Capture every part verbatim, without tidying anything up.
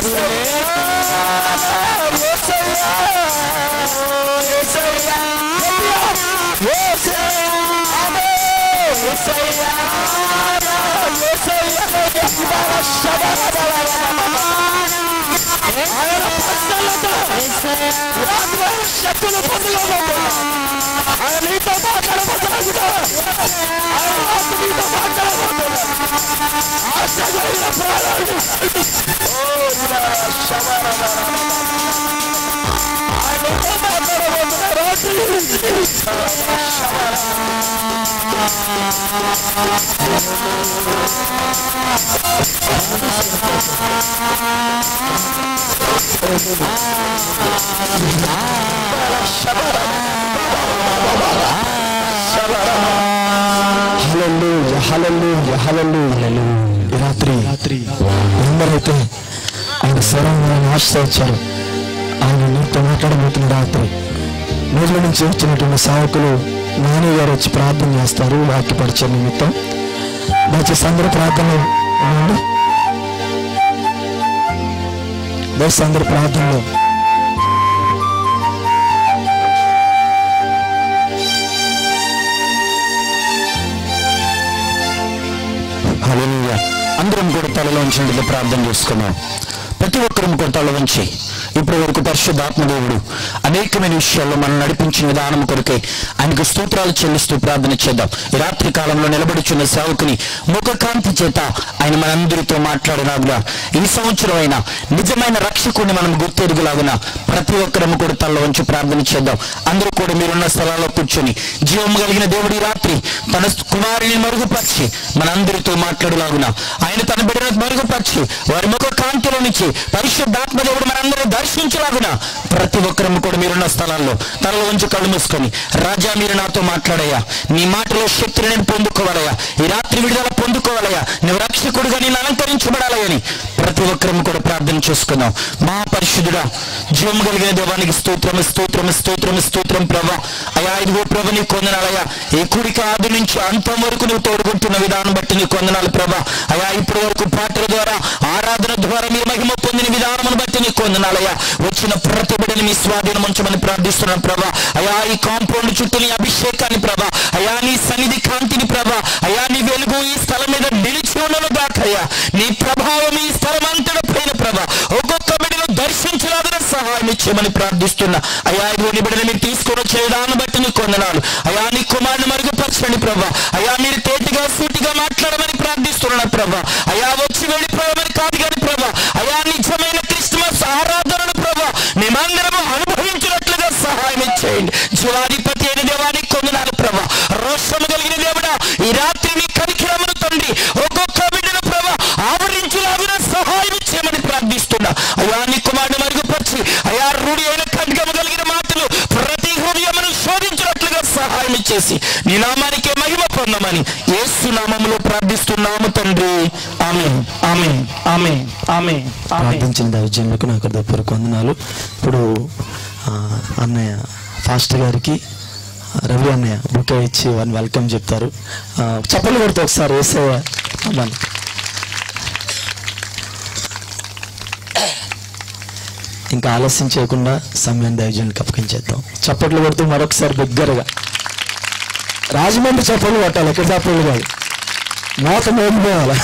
శక్తులు పొందుకోబోతున్నా. ఆయన నీతో మాట్లాడబోతున్నా. ఆయన నీతో మాట్లాడబోతున్నా. ఆశగలిగిన ప్రాణాలు ఆయనతో మాట్లాడబోతున్నా. రాత్రి హల్లెలూయా హల్లెలూయా హల్లెలూయా. ఈ రాత్రి రాత్రి ఎందరైతే ఆయన స్వరాన్ని ఆశ్రయించారు, ఆయన నీతో మాట్లాడబోతున్న రాత్రి రోజుల నుంచి వచ్చినటువంటి సేవకులు నాని గారు వచ్చి ప్రార్థన చేస్తారు వాక్యపరిచయ నిమిత్తం. దయచేసి అందరూ ప్రార్థనలో ఉండండి. దయచేసి అందరూ ప్రార్థనలో హల్లెలూయా. అందరం కూడా తలలో ఉంచి ప్రార్థన చేసుకున్నాం. ప్రతి ఒక్కరం కూడా తల వంచి ఇప్పటి వరకు పరిశుద్ధాత్మదేవుడు అనేకమైన విషయాల్లో మనం నడిపించిన విధానం కొరకే ఆయనకు స్తోత్రాలు చెల్లిస్తూ ప్రార్థన చేద్దాం. ఈ రాత్రి కాలంలో నిలబడుచున్న సేవకుని ముఖకాంతి చేత ఆయన మనందరితో మాట్లాడినాగునా, ఈ సంవత్సరం అయినా నిజమైన రక్షకుని మనం గుర్తెరుగులాగునా ప్రతి ఒక్కరము కూడా తల వంచి ప్రార్థన చేద్దాం. అందరూ కూడా మీరున్న స్థలాల్లో కూర్చొని జీవం కలిగిన దేవుడి రాత్రి తన కుమారుని మరుగుపరిచి మనందరితో మాట్లాడలాగునా, ఆయన తన బిడ్డను మరుగుపరిచి వారి ముఖ కాంతిలో నుంచి పరిశుద్ధాత్మదేవుడు మనందరూ దర్శించలాగునా ప్రతి ఒక్కరము కూడా మీరున్న స్థలాల్లో తనలో ఉంచి కళ్ళు మూసుకొని, రాజా మీరు నాతో మాట్లాడయ్యా, నీ మాటలో శక్తిని నేను పొందుకోవాలయ్యా, ఈ రాత్రి విడుదల పొందుకోవాలయ్యా, నువ్వు రక్షకుడుగా నేను అలంకరించబడాలని ప్రతి ఒక్కరము కూడా ప్రార్థన చేసుకుందాం. మహాపరిశుద్ధుడా జీవం కలిగిన దేవానికి స్తోత్రం స్తోత్రం స్తోత్రం స్తోత్రం ప్రభా. అయా ఇదిగో ప్రభు నీ కొందనాలయ్యా, ఈ కుడిక ఆది నుంచి అంతం వరకు నువ్వు తోడుకుంటున్న విధానం బట్టి నీ కొందనాలు ప్రభా. అయా ఇప్పటి వరకు పాటల ద్వారా ఆరాధన ద్వారా మీరు మహిమ పొందిన విధానం బట్టి నీ కొందనాలయ్యా. వచ్చిన ప్రతి బిడ్డని మీ స్వాధీనం ఉంచమని ప్రార్థిస్తున్నాను ప్రభా. అయా ఈ కాంపౌండ్ చుట్టూ నీ అభిషేకాన్ని ప్రభా, అయా నీ సన్నిధి కాంతిని ప్రభా, అయా నీ వెలుగు ఈ స్థలం మీద నిలిచి ఉండను దాకయ్యా, నీ ప్రభావం ఈ స్థలం అంతటి పైన ప్రభా ఒక్కొక్క బిడ్డను దర్శించలాగా సహాయం ఇచ్చేమని ప్రార్థిస్తున్నా. అయా ఇదిగో నీ బిడ్డని మీరు తీసుకొని వచ్చే విధానం బట్టి నీ కొందనాలు. అయా నీ కుమారుని మరుగుపరచండి ప్రభా. అయా మీరు తేటిగా సూటిగా మాట్లాడమని ప్రార్థిస్తున్నా ప్రభా. అయా వచ్చి వెళ్ళిపోయామని కాదు కానీ ప్రభా, అయా నిజమైన క్రిస్మస్ ఆరాధనను ప్రభా మేమందరము అనుభవించినట్లుగా సహాయం ఇచ్చేయండి. జీవాధిపతి అయిన దేవానికి కొందనాలు ప్రభా. రోషము కలిగిన దేవుడా ఈ రాత్రి నీ కనికరమును తండ్రి ఒక్కొక్క బిడ్డను ప్రభా ఆవరించులాగున సహాయం ఇచ్చేయమని ప్రార్థిస్తున్నా. అయా నీ కుమారుని మరుగుపరిచి అయా రూఢి అయిన ఖడ్గము కలిగిన మాటలు ప్రతి హృదయమును శోధించినట్లుగా సహాయం ఇచ్చేసి నీ నామానికే మహిమ పొందమని యేసు నామములో ప్రార్థిస్తున్నాము తండ్రి. ఆమేన్ ఆమేన్ ఆమేన్ ఆమేన్. ప్రార్థించిన దైవజనులకు నాకు హృదయపూర్వక వందనాలు. ఇప్పుడు అన్నయ్య ఫాస్ట్ గారికి రవి అన్నయ్య బుకే ఇచ్చి వారిని వెల్కమ్ చెప్తారు. చప్పలు కొడితే ఒకసారి వేసేవా అమ్మాని. ఇంకా ఆలస్యం చేయకుండా సమయాన్ని దైవజనులకు అప్పగించేద్దాం. చప్పట్లు కొడుతూ మరొకసారి దగ్గరగా రాజమండ్రి చప్పట్లు కొట్టాలి, ఎక్కడ చప్పట్లు కాదు, మోత మోగిపోవాలి.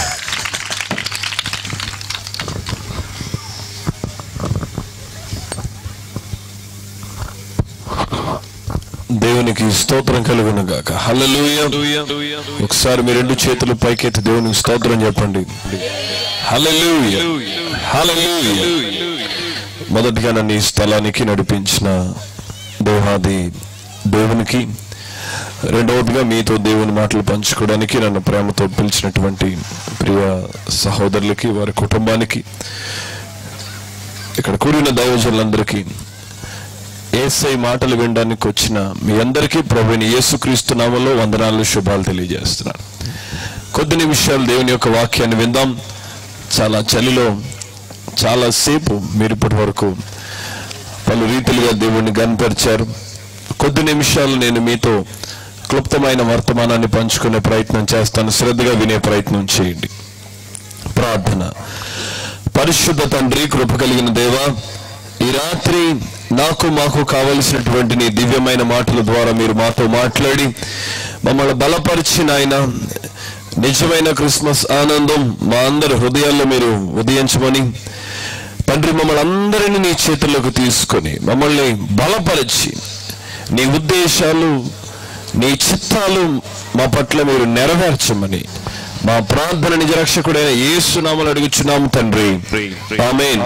దేవునికి స్తోత్రం కలుగును గాక. హల్లెలూయా. ఒకసారి మీ రెండు చేతులు పైకెత్తి దేవునికి స్తోత్రం చెప్పండి. హల్లెలూయా హల్లెలూయా. మొదటిగా నన్ను ఈ స్థలానికి నడిపించిన దేవాది దేవునికి, రెండవదిగా మీతో దేవుని మాటలు పంచుకోవడానికి నన్ను ప్రేమతో పిలిచినటువంటి ప్రియ సహోదరులకి, వారి కుటుంబానికి, ఇక్కడ కూడిన దైవజనులందరికీ, యేసయ్య మాటలు వినడానికి వచ్చిన మీ అందరికీ ప్రభువైన యేసుక్రీస్తు నామములో వందనాలు శుభాలు తెలియజేస్తున్నాను. కొద్ది నిమిషాలు దేవుని యొక్క వాక్యాన్ని విందాం. చాలా చలిలో చాలాసేపు మీరు ఇప్పటి వరకు పలు రీతిలుగా దేవుణ్ణి గనపరిచారు. కొద్ది నిమిషాలు నేను మీతో క్లుప్తమైన వర్తమానాన్ని పంచుకునే ప్రయత్నం చేస్తాను. శ్రద్ధగా వినే ప్రయత్నం చేయండి. ప్రార్థన. పరిశుద్ధ తండ్రి, కృప కలిగిన దేవా, ఈ రాత్రి నాకు మాకు కావలసినటువంటి నీ దివ్యమైన మాటల ద్వారా మీరు మాతో మాట్లాడి మమ్మల్ని బలపరిచిన ఆయన నిజమైన క్రిస్మస్ ఆనందం మా అందరి హృదయాల్లో మీరు ఉదయించమని తండ్రి, మమ్మల్ని అందరినీ నీ చేతుల్లోకి తీసుకొని మమ్మల్ని బలపరిచి నీ ఉద్దేశాలు, నీ చిత్తాలు మా పట్ల మీరు నెరవేర్చమని మా ప్రార్థన నిజ రక్షకుడైన యేసు నామములో అడుగుచున్నాము తండ్రి, ఆమేన్.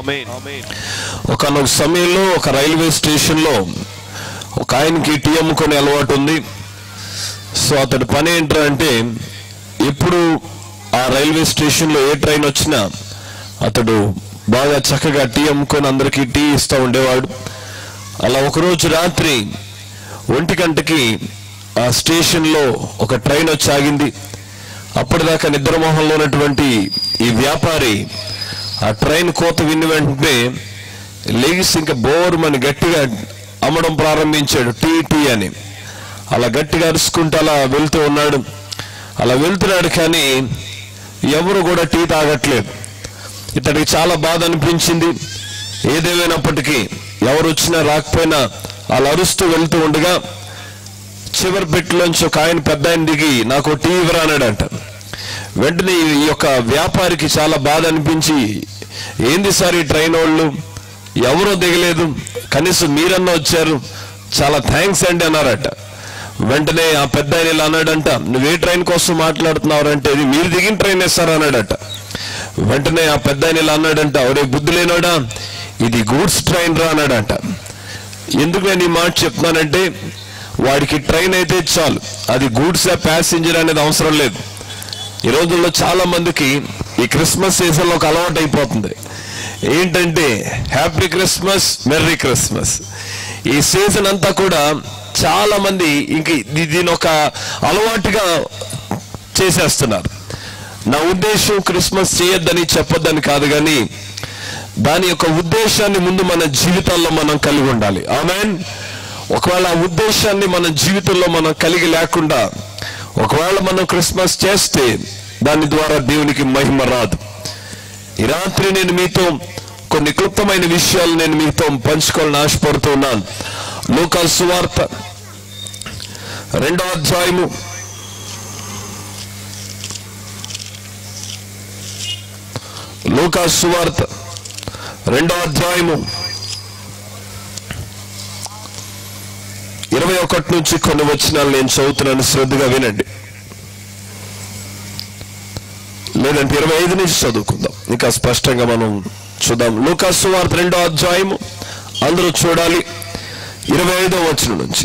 ఒకనొక సమయంలో ఒక రైల్వే స్టేషన్లో ఒక ఆయనకి టీ అమ్ముకునే అలవాటు ఉంది. సో అతడి పని ఏంటంటే ఎప్పుడు ఆ రైల్వే స్టేషన్లో ఏ ట్రైన్ వచ్చినా అతడు బాగా చక్కగా టీ అమ్ముకొని అందరికీ టీ ఇస్తూ ఉండేవాడు. అలా ఒకరోజు రాత్రి ఒంటి గంటకి ఆ స్టేషన్లో ఒక ట్రైన్ వచ్చి ఆగింది. అప్పటిదాకా నిద్రమోహంలో ఉన్నటువంటి ఈ వ్యాపారి ఆ ట్రైన్ కోత విని వెంటనే లేగిసి ఇంకా బోర్మని గట్టిగా అమ్మడం ప్రారంభించాడు, టీ టీ అని. అలా గట్టిగా అరుచుకుంటూ అలా వెళ్తూ ఉన్నాడు. అలా వెళ్తున్నాడు కానీ ఎవరు కూడా టీ తాగట్లేదు. ఇతడికి చాలా బాధ అనిపించింది. ఏదేమైనప్పటికీ ఎవరు వచ్చినా రాకపోయినా అలా అరుస్తూ వెళ్తూ ఉండగా చివరి పెట్టిలోంచి ఒక ఆయన పెద్ద ఆయన దిగి నాకు టీ ఇవ్వరా అన్నాడంట. వెంటనే ఈ యొక్క వ్యాపారికి చాలా బాధ అనిపించి, ఏంది సార్ ఈ ట్రైన్ వాళ్ళు ఎవరో దిగలేదు, కనీసం మీరన్నా వచ్చారు, చాలా థ్యాంక్స్ అండి అన్నారట. వెంటనే ఆ పెద్ద ఆయన ఇలా అన్నాడంట, నువ్వే ట్రైన్ కోసం మాట్లాడుతున్నావు అంటే ఇది మీరు దిగిన ట్రైన్ వేస్తారు అన్నాడట. వెంటనే ఆ పెద్ద ఆయన ఇలా అన్నాడంట, ఒరే బుద్ధి లేనోడా, ఇది గూడ్స్ ట్రైన్ రా అన్నాడంట. ఎందుకు నేను ఈ మాట చెప్తున్నానంటే వాడికి ట్రైన్ అయితే చాలు, అది గూడ్స్ ప్యాసింజర్ అనేది అవసరం లేదు. ఈ రోజుల్లో చాలా మందికి ఈ క్రిస్మస్ సీజన్లో ఒక అలవాటు అయిపోతుంది. ఏంటంటే హ్యాపీ క్రిస్మస్, మెర్రీ క్రిస్మస్. ఈ సీజన్ అంతా కూడా చాలా మంది ఇంక దీని ఒక అలవాటుగా చేసేస్తున్నారు. నా ఉద్దేశం క్రిస్మస్ చేయొద్దని చెప్పొద్దని కాదు, కానీ దాని యొక్క ఉద్దేశాన్ని ముందు మన జీవితాల్లో మనం కలిగి ఉండాలి. ఆమేన్. ఒకవేళ ఆ ఉద్దేశాన్ని మన జీవితంలో మనం కలిగి లేకుండా ఒకవేళ మనం క్రిస్మస్ చేస్తే దాని ద్వారా దేవునికి మహిమ రాదు. ఈ రాత్రి నేను మీతో కొన్ని క్లుప్తమైన విషయాలు నేను మీతో పంచుకోవాలని ఆశపడుతున్నాను. లూకా సువార్త రెండవ అధ్యాయము లూకా సువార్త రెండవ అధ్యాయము ఇరవై ఒకటి నుంచి కొన్ని వచనాలు నేను చదువుతున్నాను, శ్రద్ధగా వినండి. లేదంటే ఇరవై ఐదు నుంచి చదువుకుందాం, ఇంకా స్పష్టంగా మనం చూద్దాం. లూకా సువార్త రెండో అధ్యాయము అందరూ చూడాలి. ఇరవై ఐదో వచనం నుంచి.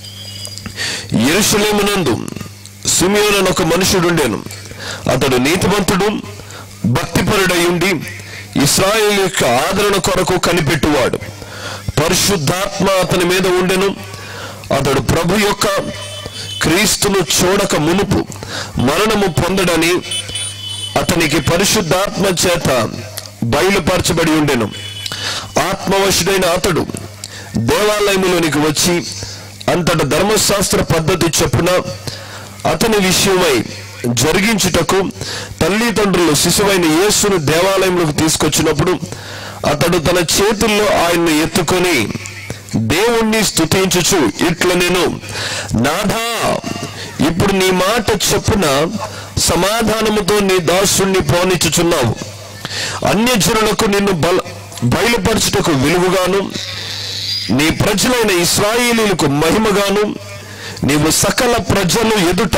యెరూషలేమునందు సిమియోను అనే ఒక మనుషుడు ఉండెను. అతడు నీతిమంతుడు, భక్తిపరుడై ఉండి ఇశ్రాయేలు యొక్క ఆదరణ కొరకు కనిపెట్టువాడు. పరిశుద్ధాత్మ అతని మీద ఉండెను. అతడు ప్రభు యొక్క క్రీస్తును చూడక మునుపు మరణము పొందడని అతనికి పరిశుద్ధాత్మ చేత బయలుపరచబడి ఉండెను. ఆత్మవశుడైన అతడు దేవాలయములోనికి వచ్చి అంతట ధర్మశాస్త్ర పద్ధతి చొప్పున అతని విషయమై జరిగించుటకు తల్లిదండ్రులు శిశువైన యేసును దేవాలయంలోకి తీసుకొచ్చినప్పుడు అతడు తన చేతుల్లో ఆయన్ను ఎత్తుకొని దేవుణ్ణి స్తుతించుచు ఇట్లా, నేను నాథా, ఇప్పుడు నీ మాట చొప్పున సమాధానముతో నీ దాసుణ్ణి పోనిచ్చుచున్నావు. అన్యజనులకు నిన్ను బల బయలుపరచుటకు వెలుగుగాను, నీ ప్రజలైన ఇశ్రాయేలీయులకు మహిమగాను నీవు సకల ప్రజలు ఎదుట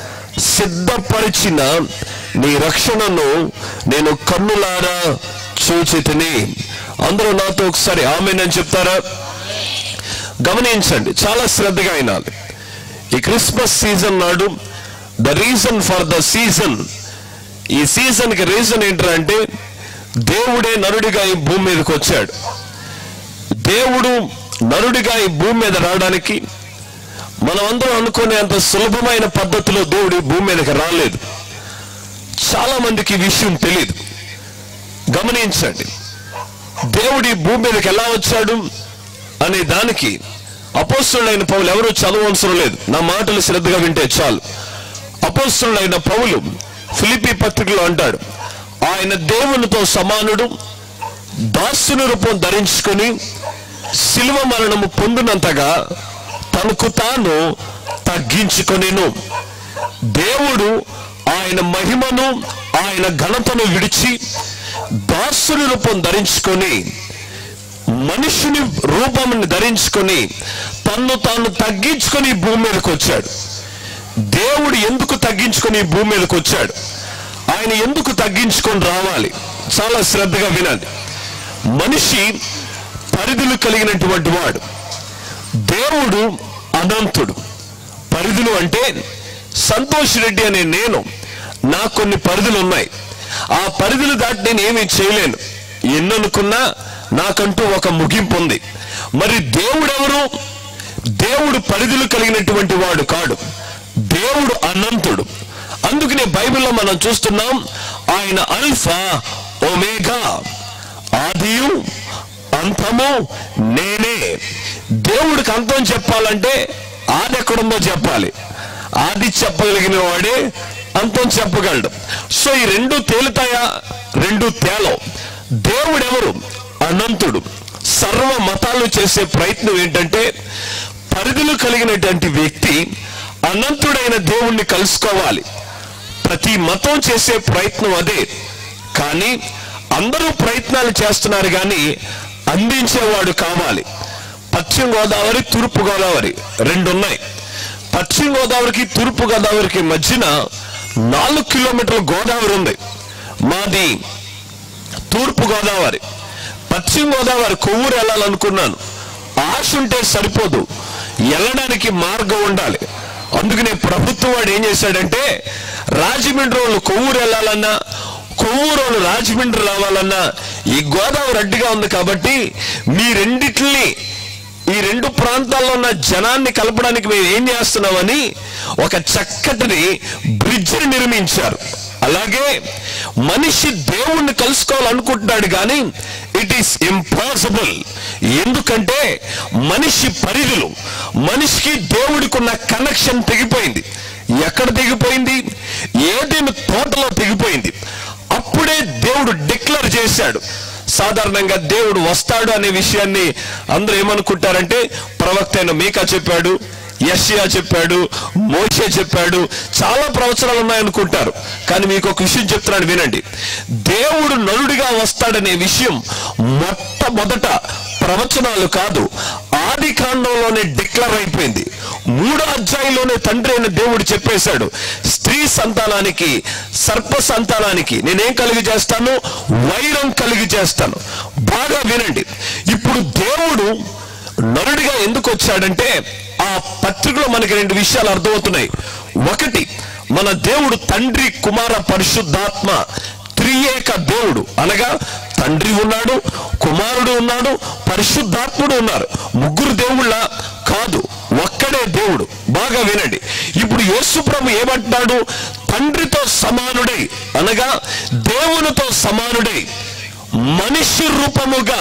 సిద్ధపరిచిన నీ రక్షణను నేను కన్నులారా చూచితిని. అందరూ నాతో ఒకసారి ఆమేన్ అని చెప్తారా? గమనించండి, చాలా శ్రద్ధగా వినాలి. ఈ క్రిస్మస్ సీజన్ నాడు the reason for the season, ఈ సీజన్ కి రీజన్ ఏంటంటే దేవుడే నరుడిగా ఈ భూమి మీదకి వచ్చాడు. దేవుడు నరుడిగా ఈ భూమి మీద రావడానికి మనం అందరం అనుకునే అంత సులభమైన పద్ధతిలో దేవుడు ఈ భూమి మీదకి రాలేదు. చాలా మందికి ఈ విషయం తెలియదు. గమనించండి, దేవుడు ఈ భూమి మీదకి ఎలా వచ్చాడు అనే దానికి అపోస్తలుడైన పౌలు ఎవరు చదవవసరం లేదు, నా మాటలు శ్రద్ధగా వింటే చాలు. అపోస్తలుడైన పౌలు ఫిలిప్పీ పత్రికలో అంటాడు, ఆయన దేవునితో సమానుడు, దాసుని రూపం ధరించుకొని శిలువ మరణము పొందినంతగా తనకు తాను తగ్గించుకొనెను. దేవుడు ఆయన మహిమను ఆయన ఘనతను విడిచి దాసుని రూపం ధరించుకొని మనుషుని రూపముని ధరించుకొని తన్ను తాను తగ్గించుకొని భూమి మీదకి వచ్చాడు. దేవుడు ఎందుకు తగ్గించుకొని భూమి మీదకి వచ్చాడు? ఆయన ఎందుకు తగ్గించుకొని రావాలి? చాలా శ్రద్ధగా వినండి. మనిషి పరిధులు కలిగినటువంటి వాడు, దేవుడు అనంతుడు. పరిధులు అంటే సంతోష్ రెడ్డి అనే నేను, నాకు కొన్ని పరిధులు ఉన్నాయి. ఆ పరిధులు దాటి నేను ఏమీ చేయలేను. ఎన్ననుకున్నా నాకంటూ ఒక ముగింపు ఉంది. మరి దేవుడెవరు? దేవుడు పరిధులు కలిగినటువంటి వాడు కాడు. దేవుడు అనంతుడు. అందుకనే బైబిల్లో మనం చూస్తున్నాం, ఆయన అల్ఫా ఒమేగా, ఆదియు అంతము నేనే. దేవుడికి అంతం చెప్పాలంటే ఆది ఎక్కడుందో చెప్పాలి. ఆది చెప్పగలిగిన వాడే అంతం చెప్పగలడు. సో ఈ రెండు తేలుతాయా? రెండు తేలవు. దేవుడెవరు? అనంతుడు. సర్వ మతాలు చేసే ప్రయత్నం ఏంటంటే పరిధులు కలిగినటువంటి వ్యక్తి అనంతుడైన దేవుణ్ణి కలుసుకోవాలి. ప్రతి మతం చేసే ప్రయత్నం అదే. కానీ అందరూ ప్రయత్నాలు చేస్తున్నారు, కానీ అందించేవాడు కావాలి. పశ్చిమ గోదావరి, తూర్పు గోదావరి రెండు ఉన్నాయి. పశ్చిమ గోదావరికి తూర్పు గోదావరికి మధ్యన నాలుగు కిలోమీటర్ల గోదావరి ఉంది. మాది తూర్పు గోదావరి. పశ్చిమ గోదావరి కొవ్వూరు వెళ్ళాలనుకున్నాను. ఆశ ఉంటే సరిపోదు, వెళ్ళడానికి మార్గం ఉండాలి. అందుకనే ప్రభుత్వం వాడు ఏం చేశాడంటే, రాజమండ్రి వాళ్ళు కొవ్వూరు వెళ్ళాలన్నా, కొవ్వూరు వాళ్ళు రాజమండ్రి రావాలన్నా ఈ గోదావరి అడ్డుగా ఉంది కాబట్టి మీ రెండిటిని, ఈ రెండు ప్రాంతాల్లో ఉన్న జనాన్ని కలపడానికి మేము ఏం చేస్తున్నామని ఒక చక్కటిని బ్రిడ్జిని నిర్మించారు. అలాగే మనిషి దేవుణ్ణి కలుసుకోవాలనుకుంటున్నాడు, కానీ ఇట్ ఈస్ ఇంపాసిబుల్. ఎందుకంటే మనిషి పరిధులు, మనిషికి దేవుడికి ఉన్న కనెక్షన్ తెగిపోయింది. ఎక్కడ తెగిపోయింది? ఏదైనా తోటలో తెగిపోయింది. అప్పుడే దేవుడు డిక్లేర్ చేశాడు. సాధారణంగా దేవుడు వస్తాడు అనే విషయాన్ని అందరూ ఏమనుకుంటారంటే, ప్రవక్త అయిన మీకా చెప్పాడు, యెషయా చెప్పాడు, మోషే చెప్పాడు, చాలా ప్రవచనాలు ఉన్నాయనుకుంటారు. కానీ మీకు ఒక విషయం చెప్తున్నాను, వినండి. దేవుడు నరుడిగా వస్తాడనే విషయం మొట్టమొదట ప్రవచనాలు కాదు, ఆది కాండంలోనే డిక్లేర్ అయిపోయింది. మూడో అధ్యాయంలోనే తండ్రి అయిన దేవుడు చెప్పేశాడు, స్త్రీ సంతానానికి, సర్ప సంతానానికి నేనేం కలిగి చేస్తాను? వైరం కలిగి చేస్తాను. బాగా వినండి. ఇప్పుడు దేవుడు నరుడిగా ఎందుకు వచ్చాడంటే, ఆ పత్రికలో మనకి రెండు విషయాలు అర్థమవుతున్నాయి. ఒకటి, మన దేవుడు తండ్రి, కుమార, పరిశుద్ధాత్మ త్రియేక దేవుడు. అనగా తండ్రి ఉన్నాడు, కుమారుడు ఉన్నాడు, పరిశుద్ధాత్ముడు ఉన్నారు. ముగ్గురు దేవుళ్ళ కాదు, ఒక్కడే దేవుడు. బాగా వినండి. ఇప్పుడు యేసు ప్రభు ఏమంటున్నాడు? తండ్రితో సమానుడై, అనగా దేవునితో సమానుడై మనిషి రూపముగా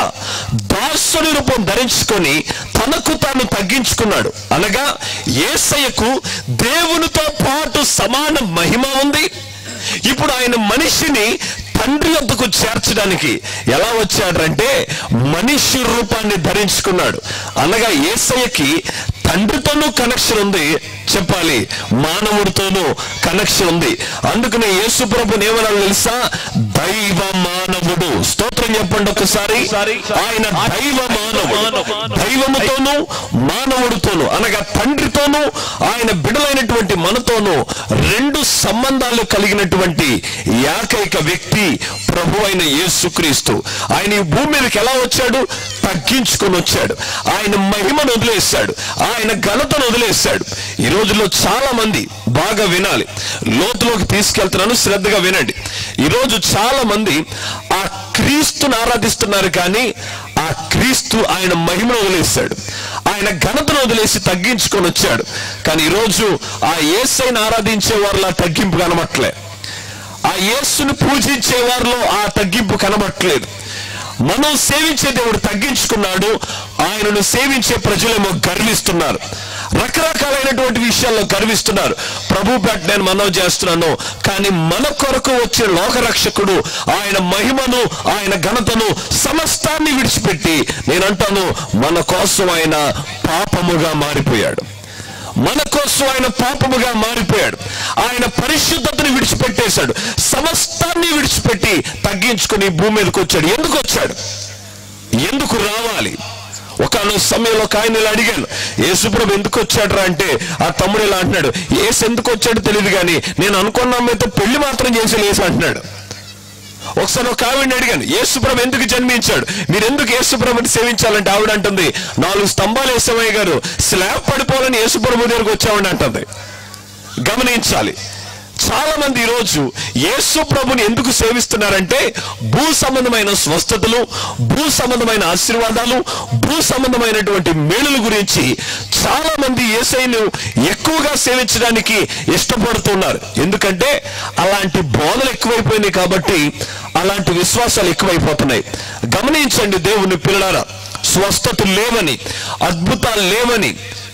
దాసుని రూపం ధరించుకొని తనకు తాను తగ్గించుకున్నాడు. అనగా యేసయ్యకు దేవునితో పాటు సమాన మహిమ ఉంది. ఇప్పుడు ఆయన మనిషిని తండ్రి వద్దకు చేర్చడానికి ఎలా వచ్చాడంటే మనిషి రూపాన్ని ధరించుకున్నాడు. అనగా యేసయ్యకి తండ్రితోనూ కనెక్షన్ ఉంది, చెప్పాలి మానవుడితోనూ కనెక్షన్ ఉంది. అందుకనే యేసు ప్రభుని ఏమన్నా తెలుసా? దైవ మానవుడు. స్తోత్రం చెప్పండి ఒకసారి. ఆయన దైవ మానవుడు. దైవముతోనూ మానవుడితోనూ, అనగా తండ్రితోనూ ఆయన బిడలైనటువంటి మనతోనూ రెండు సంబంధాలు కలిగినటువంటి ఏకైక వ్యక్తి ప్రభు అయిన యేసుక్రీస్తు. ఆయన ఈ భూమి మీదకి ఎలా వచ్చాడు? తగ్గించుకొని వచ్చాడు. ఆయన మహిమను వదిలేశాడు, ఆయన ఘనతను వదిలేశాడు. ఈ రోజుల్లో చాలా మంది, బాగా వినాలి, లోతులోకి తీసుకెళ్తున్నాను, శ్రద్ధగా వినండి. ఈరోజు చాలా మంది ఆ క్రీస్తుని ఆరాధిస్తున్నారు, కానీ ఆ క్రీస్తు ఆయన మహిమను వదిలేశాడు, ఆయన ఘనతను వదిలేసి తగ్గించుకొని వచ్చాడు. కానీ ఈరోజు ఆ యేసయ్యను ఆరాధించే వారిలో తగ్గింపు కనబట్లే, ఆ యేసును పూజించే వారిలో ఆ తగ్గింపు కనబట్టలేదు. మనం సేవించే దేవుడు తగ్గించుకున్నాడు, ఆయనను సేవించే ప్రజలేమో గర్విస్తున్నారు. రకరకాలైనటువంటి విషయాల్లో గర్విస్తున్నారు. ప్రభు పేట నేను మనవి చేస్తున్నాను, కానీ మన కొరకు వచ్చే లోకరక్షకుడు ఆయన మహిమను, ఆయన ఘనతను, సమస్తాన్ని విడిచిపెట్టి నేనంటాను మన కోసం ఆయన పాపముగా మారిపోయాడు. మన కోసం ఆయన పాపముగా మారిపోయాడు. ఆయన పరిశుద్ధతని విడిచిపెట్టేశాడు. సమస్తాన్ని విడిచిపెట్టి తగ్గించుకుని భూమి మీదకి వచ్చాడు. ఎందుకు వచ్చాడు? ఎందుకు రావాలి? ఒకనొక సమయంలో ఒక ఆయన ఇలా అడిగాను, యేసుప్రభు ఎందుకు వచ్చాడు అంటే ఆ తమ్ముడు ఇలా అంటున్నాడు, యేసు ఎందుకు వచ్చాడు తెలియదు కానీ నేను అనుకున్న అమ్మాయితో పెళ్లి మాత్రం చేసి లేసు అంటున్నాడు. ఒకసారి ఒక ఆవిడని అడిగాను, యేసుప్రభు ఎందుకు జన్మించాడు, మీరు ఎందుకు యేసుప్రభుని సేవించాలంటే ఆవిడ అంటుంది, నాలుగు స్తంభాలు వేసేవయ్య గారు, స్లాబ్ పడిపోవాలని యేసుప్రభు దగ్గరకు వచ్చామని అంటుంది. గమనించాలి, చాలా మంది ఈరోజు యేసు ప్రభుని ఎందుకు సేవిస్తున్నారంటే భూ సంబంధమైన స్వస్థతలు, భూ సంబంధమైన ఆశీర్వాదాలు, భూ సంబంధమైనటువంటి మేలుల గురించి చాలా మంది యేసయ్యను ఎక్కువగా సేవించడానికి ఇష్టపడుతున్నారు. ఎందుకంటే అలాంటి బోధలు ఎక్కువైపోయినాయి కాబట్టి అలాంటి విశ్వాసాలు ఎక్కువైపోతున్నాయి. గమనించండి దేవుని పిల్లలారా, స్వస్థతలు లేవని, అద్భుతాలు లేవని,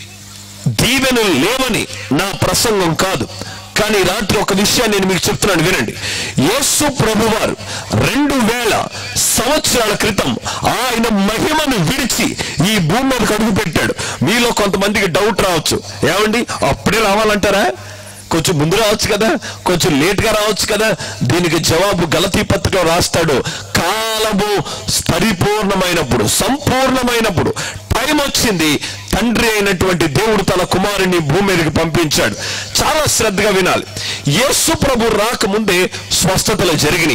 దీవెనలు లేవని నా ప్రసంగం కాదు. కానీ రాత్రి ఒక విషయాన్ని నేను మీకు చెప్తున్నాను, వినండి. యేసు ప్రభువారు రెండు వేల సంవత్సరాల క్రితం ఆయన మహిమను విడిచి ఈ భూమి మీదకి అడుగు పెట్టాడు. మీలో కొంతమందికి డౌట్ రావచ్చు, ఏమండి అప్పుడే రావాలంటారా, కొంచెం ముందు రావచ్చు కదా, కొంచెం లేట్గా రావచ్చు కదా. దీనికి జవాబు గలతీ పత్రికలో రాస్తాడు, కాలము పరిపూర్ణమైనప్పుడు, సంపూర్ణమైనప్పుడు, టైం వచ్చింది, తండ్రి అయినటువంటి దేవుడు తన కుమారుని భూమి మీదకి పంపించాడు. చాలా శ్రద్ధగా వినాలి. యేసు ప్రభు రాకముందే స్వస్థతలు జరిగినాయి.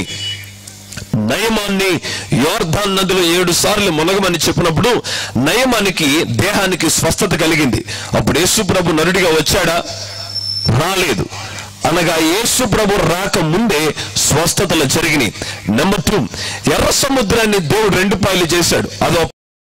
నయమాన్ని యోర్దాన్ నదిలో ఏడు సార్లు మునగమని చెప్పినప్పుడు నయమానికి దేహానికి స్వస్థత కలిగింది. అప్పుడు యేసు ప్రభు నరుడిగా వచ్చాడా? రాలేదు. అనగా యేసు ప్రభు రాక ముందే స్వస్థతలు జరిగినాయి. నెంబర్ టూ, ఎర్ర సముద్రాన్ని దేవుడు రెండు పాయలు చేశాడు. అదో